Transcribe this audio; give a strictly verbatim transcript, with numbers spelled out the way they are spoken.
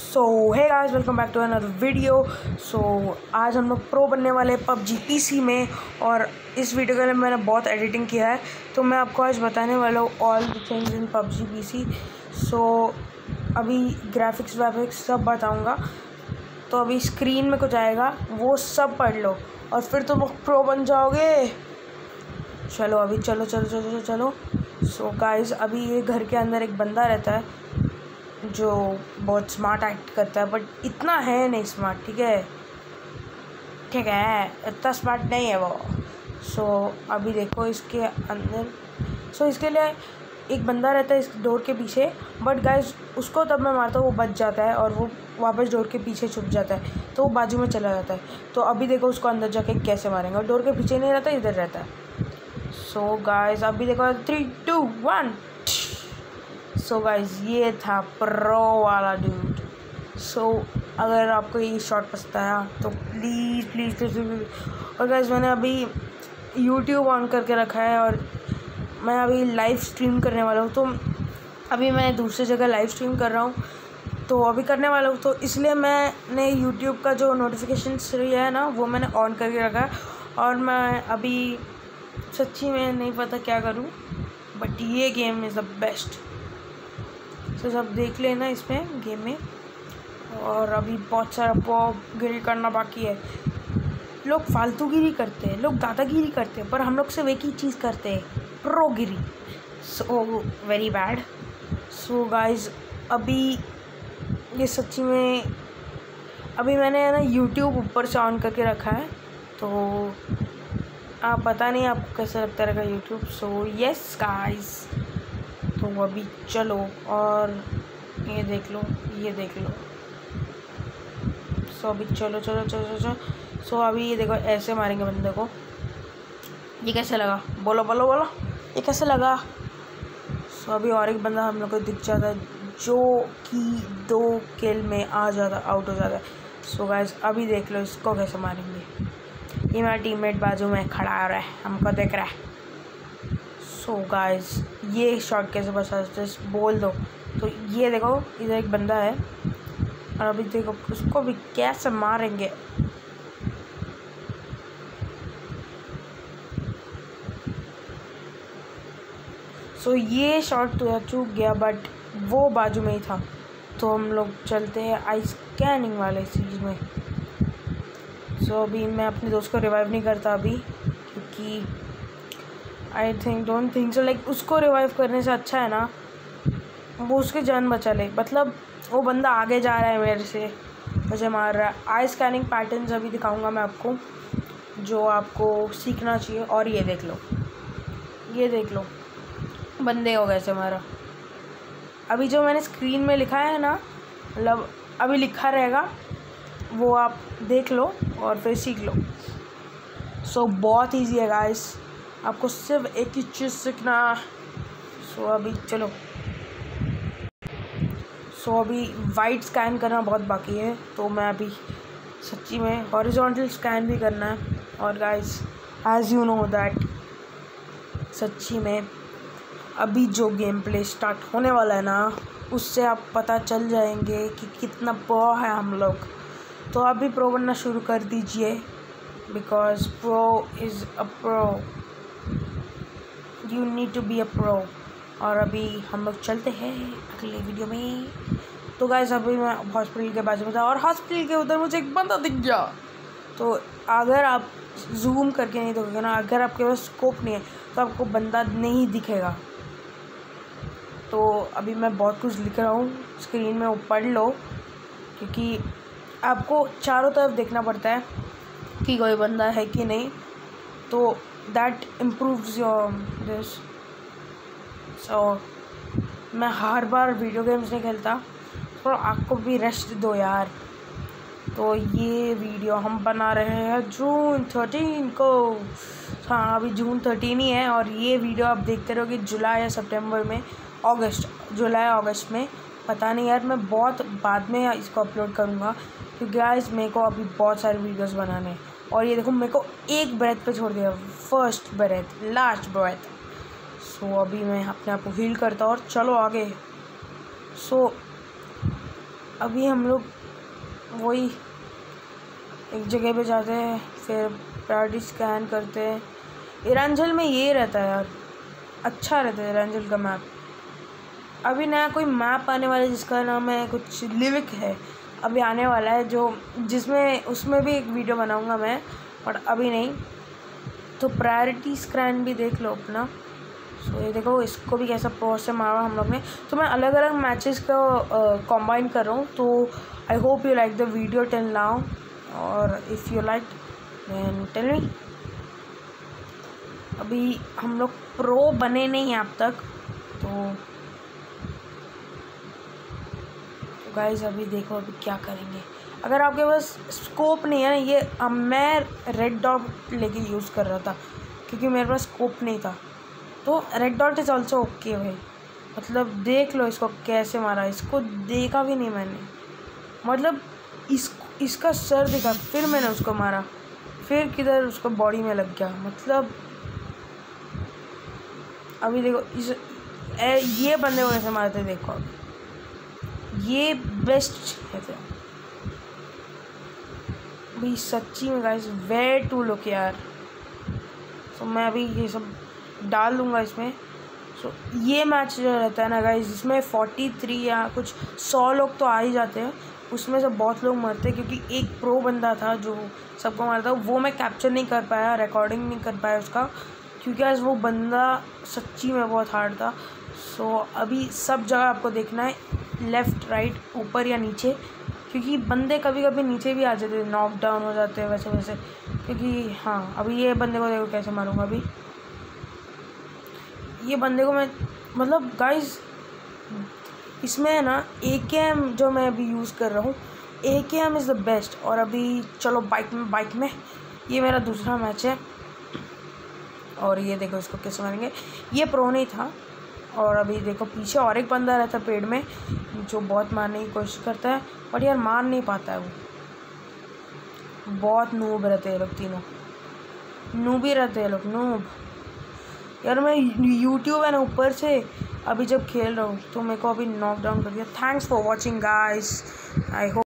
So hey guys, welcome back to another video. So आज हम लोग प्रो बनने वाले हैं पबजी पीसी में, और इस वीडियो के लिए मैंने बहुत एडिटिंग किया है, तो मैं आपको आज बताने वाला हूँ all the things in PUBG PC. So अभी ग्राफिक्स व्राफिक्स सब बताऊँगा, तो अभी स्क्रीन में कुछ आएगा वो सब पढ़ लो और फिर तुम प्रो बन जाओगे। चलो अभी चलो चलो चलो चलो चलो सो गाइस, अभी ये घर के अंदर एक बंदा रहता है जो बहुत स्मार्ट एक्ट करता है, बट इतना है नहीं स्मार्ट। ठीक है ठीक है इतना स्मार्ट नहीं है वो। सो so, अभी देखो इसके अंदर, सो so, इसके लिए एक बंदा रहता है इस डोर के पीछे, बट गाइस उसको तब मैं मारता हूँ वो बच जाता है और वो वापस डोर के पीछे छुप जाता है, तो वो बाजू में चला जाता है। तो अभी देखो उसको अंदर जाके कैसे मारेंगे, और डोर के पीछे नहीं रहता, इधर रहता है। सो so, गाइस अभी देखो three two one. So guys ये था प्रो वाला डूड। सो so, अगर आपको ये शॉट पसंद आया तो प्लीज़ प्लीज़ प्लीज़। और गाइस मैंने अभी यूट्यूब ऑन करके रखा है और मैं अभी लाइव स्ट्रीम करने वाला हूँ, तो अभी मैं दूसरी जगह लाइव स्ट्रीम कर रहा हूँ, तो अभी करने वाला हूँ, तो इसलिए मैंने यूट्यूब का जो नोटिफिकेशन है ना वो मैंने ऑन करके रखा है। और मैं अभी सच्ची में नहीं पता क्या करूँ, बट ये गेम इज़ द बेस्ट। तो सब देख लेना इसमें गेम में। और अभी बहुत सारा पॉपगिरी करना बाकी है। लोग फालतूगिरी करते हैं, लोग दादागिरी करते हैं, पर हम लोग सिर्फ एक ही चीज़ करते हैं, प्रोगिरी। So very bad. So guys अभी ये सच्ची में अभी मैंने ना यूट्यूब ऊपर से ऑन करके रखा है, तो आप पता नहीं आपको कैसा लगता रहेगा यूट्यूब। सो यस गाइज, तो अभी चलो और ये देख लो ये देख लो सो अभी चलो चलो चलो चलो सो अभी ये देखो ऐसे मारेंगे बंदे को। ये कैसे लगा, बोलो बोलो बोलो, ये कैसे लगा। सो अभी और एक बंदा हम लोग को दिख जाता है जो कि दो किल में आ जाता, आउट हो जाता है। सो गाइस अभी देख लो इसको कैसे मारेंगे। ये मेरा टीममेट बाजू में खड़ा आ रहा है, हमको देख रहा है। सो so गाइस ये शॉट कैसे बचा, जस्ट बोल दो। तो ये देखो इधर एक बंदा है, और अभी देखो उसको भी कैसे मारेंगे। सो so ये शॉट तो चूक गया, बट वो बाजू में ही था। तो हम लोग चलते हैं आई स्कैनिंग वाले चीज़ में। सो so अभी मैं अपने दोस्त को रिवाइव नहीं करता अभी, क्योंकि I think don't think so like उसको रिवाइव करने से अच्छा है ना वो उसकी जान बचा ले। मतलब वो बंदा आगे जा रहा है मेरे से, मुझे मार रहा है। आई स्कैनिंग पैटर्न्स अभी दिखाऊंगा मैं आपको, जो आपको सीखना चाहिए। और ये देख लो ये देख लो बंदे हो गए से मारा। अभी जो मैंने स्क्रीन में लिखा है ना, मतलब अभी लिखा रहेगा वो आप देख लो और फिर सीख लो। सो so, बहुत ईजी है गाइस, आपको सिर्फ एक ही चीज़ सीखना। सो so, अभी चलो सो so, अभी वाइट स्कैन करना बहुत बाकी है, तो मैं अभी सच्ची में हॉरिजॉन्टल स्कैन भी करना है। और guys as you know that सच्ची में अभी जो गेम प्ले स्टार्ट होने वाला है ना, उससे आप पता चल जाएंगे कि कितना प्रो है हम लोग। तो अभी प्रो बनना शुरू कर दीजिए, because pro is a pro, you need to be a pro. और अभी हम लोग चलते हैं अगले वीडियो में। तो गाइस अभी मैं हॉस्पिटल के बाजू में था, और हॉस्पिटल के उधर मुझे एक बंदा दिख गया। तो अगर आप जूम करके नहीं देखोगे ना, अगर आपके पास स्कोप नहीं है तो आपको बंदा नहीं दिखेगा। तो अभी मैं बहुत कुछ लिख रहा हूँ स्क्रीन में, वो पढ़ लो, क्योंकि आपको चारों तरफ देखना पड़ता है कि कोई बंदा है कि नहीं, तो that improves your this. So मैं हर बार वीडियो गेम्स नहीं खेलता, तो आपको भी रेस्ट दो यार। तो ये वीडियो हम बना रहे हैं जून थर्टीन को। हाँ अभी जून थर्टीन ही है, और ये वीडियो आप देखते रहोगे जुलाई या सितंबर में, अगस्त, जुलाई अगस्त में, पता नहीं यार। मैं बहुत बाद में इसको अपलोड करूँगा, क्योंकि गाइस मेरे को अभी बहुत सारे वीडियोस बनाने हैं। और ये देखो मेरे को एक ब्रेथ पे छोड़ दिया, first breath last breath. So so, अभी मैं अपने आप को हील करता हूँ और चलो आगे। सो so, अभी हम लोग वही एक जगह पे जाते हैं, फिर प्रायोरिटी स्कैन करते हैं। एरांजल में ये रहता है यार, अच्छा रहता है एरांजल का मैप। अभी नया कोई मैप आने वाला है जिसका नाम है कुछ लिविक है, अभी आने वाला है, जो जिसमें उसमें भी एक वीडियो बनाऊंगा मैं, और अभी नहीं। तो प्रायोरिटी स्कैन भी देख लो अपना। सो ये देखो, इसको भी कैसा प्रो से मारा हम लोग ने। तो मैं अलग अलग मैचेस का कंबाइन कर रहा हूँ। तो I hope you like the video till now, और if you like then tell me. अभी हम लोग प्रो बने नहीं हैं अब तक, तो गाइस अभी देखो अभी क्या करेंगे। अगर आपके पास स्कोप नहीं है ना, ये अब मैं रेड डॉट लेके यूज़ कर रहा था क्योंकि मेरे पास स्कोप नहीं था। तो red dot is also okay भाई, मतलब देख लो इसको कैसे मारा, इसको देखा भी नहीं मैंने, मतलब इस इसका सर दिखा, फिर मैंने उसको मारा, फिर किधर उसको बॉडी में लग गया। मतलब अभी देखो इस ए, ये बंदे को कैसे मारते देखो, अभी ये बेस्ट है भाई सच्ची में गाइस, वे टू लुक यार। सो मैं अभी ये सब डाल दूँगा इसमें। सो ये मैच जो रहता है ना गाइस, इसमें फोर्टी थ्री या कुछ सौ लोग तो आ ही जाते हैं, उसमें से बहुत लोग मरते हैं क्योंकि एक प्रो बंदा था जो सबको मारता, वो मैं कैप्चर नहीं कर पाया, रिकॉर्डिंग नहीं कर पाया उसका, क्योंकि आज वो बंदा सच्ची में बहुत हार्ड था। सो अभी सब जगह आपको देखना है, लेफ़्ट राइट ऊपर या नीचे, क्योंकि बंदे कभी कभी नीचे भी आ जाते हैं, नॉक डाउन हो जाते हैं वैसे वैसे। क्योंकि हाँ अभी ये बंदे को देखो कैसे मारूंगा। अभी ये बंदे को मैं मतलब गाइस इसमें है ना ए के एम जो मैं अभी यूज़ कर रहा हूँ, ए के एम इज़ द बेस्ट। और अभी चलो बाइक में बाइक में ये मेरा दूसरा मैच है, और ये देखो इसको कैसे मारेंगे। ये प्रो नहीं था, और अभी देखो पीछे और एक बंदा रहता है पेड़ में जो बहुत मारने की कोशिश करता है, बट यार मार नहीं पाता है वो, बहुत नूब रहते हैं लोग, तीनों नूब ही रहते हैं लोग, नूब यार। मैं यूट्यूब है ना ऊपर से अभी जब खेल रहा हूँ तो मेरे को अभी नॉक डाउन कर दिया। Thanks for watching guys, I hope